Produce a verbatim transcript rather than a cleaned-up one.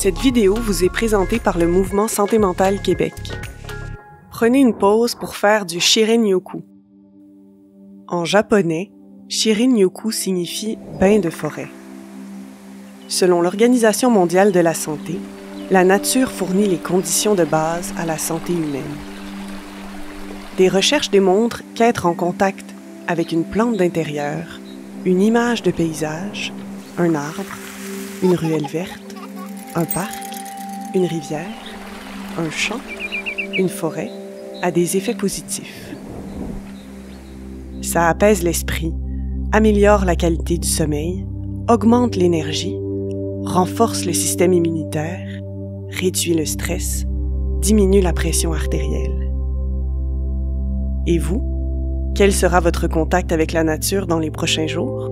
Cette vidéo vous est présentée par le Mouvement Santé mentale Québec. Prenez une pause pour faire du Shirin-yoku. En japonais, Shirin-yoku signifie « bain de forêt ». Selon l'Organisation mondiale de la santé, la nature fournit les conditions de base à la santé humaine. Des recherches démontrent qu'être en contact avec une plante d'intérieur, une image de paysage, un arbre, une ruelle verte, un parc, une rivière, un champ, une forêt, a des effets positifs. Ça apaise l'esprit, améliore la qualité du sommeil, augmente l'énergie, renforce le système immunitaire, réduit le stress, diminue la pression artérielle. Et vous, quel sera votre contact avec la nature dans les prochains jours?